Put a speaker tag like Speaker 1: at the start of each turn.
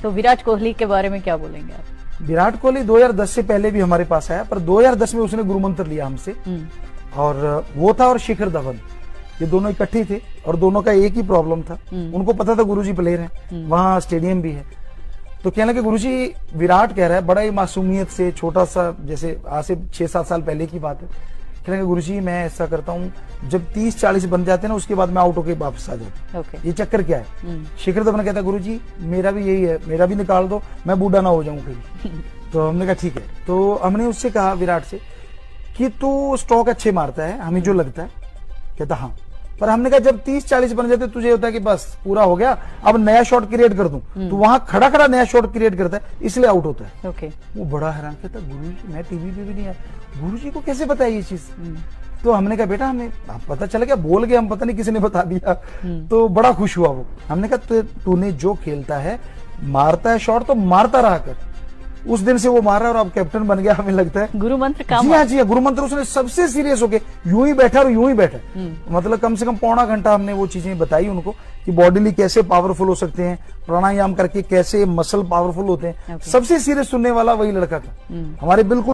Speaker 1: तो विराट कोहली के बारे में क्या बोलेंगे आप?
Speaker 2: विराट कोहली 2010 से पहले भी हमारे पास आया, पर 2010 में उसने गुरु मंत्र लिया हमसे, और वो था और शिखर धवन, ये दोनों इकट्ठे थे और दोनों का एक ही प्रॉब्लम था। उनको पता था गुरुजी प्लेयर हैं, वहां स्टेडियम भी है, तो कहने लगे गुरुजी विराट कह रहा है, बड़ा ही मासूमियत से, छोटा सा, जैसे आज से 6-7 साल पहले की बात है, कहने लगे गुरुजी मैं ऐसा करता हूँ, जब 30-40 बन जाते हैं ना उसके बाद मैं आउट होके वापस आ जाता हूँ, ये चक्कर क्या है? शिखर धवन कहता है गुरुजी मेरा भी यही है, मेरा भी निकाल दो, मैं बूढ़ा ना हो जाऊं कहीं। तो हमने कहा ठीक है, तो हमने उससे कहा विराट से कि तू स्ट्रोक अच्छे मारता है, हमें जो लगता है। कहता हाँ, पर हमने कहा जब 30-40 बन जाते तुझे होता है कि बस पूरा हो गया, अब नया शॉट क्रिएट कर दूं, तो वहां खड़ा खड़ा नया शॉट क्रिएट करता है, इसलिए आउट होता है। वो बड़ा हैरान, कहता गुरुजी मैं टीवी पे भी नहीं आया, गुरुजी को कैसे पता है ये चीज? तो हमने कहा बेटा हमें पता चला क्या, बोल गए हम, पता नहीं किसी ने बता दिया। तो बड़ा खुश हुआ वो। हमने कहा तूने जो खेलता है, मारता है शॉट तो मारता रहा कर। उस दिन से वो मारा और अब कैप्टन बन गया, हमें लगता है।
Speaker 1: गुरु मंत्र काम।
Speaker 2: जी हाँ, गुरु मंत्र उसने सबसे सीरियस होके यूं ही बैठा और यूं ही बैठा, मतलब कम से कम पौना घंटा हमने वो चीजें बताई उनको कि बॉडीली कैसे पावरफुल हो सकते हैं, प्राणायाम करके कैसे मसल पावरफुल होते हैं। सबसे सीरियस सुनने वाला वही लड़का था हमारे, बिल्कुल।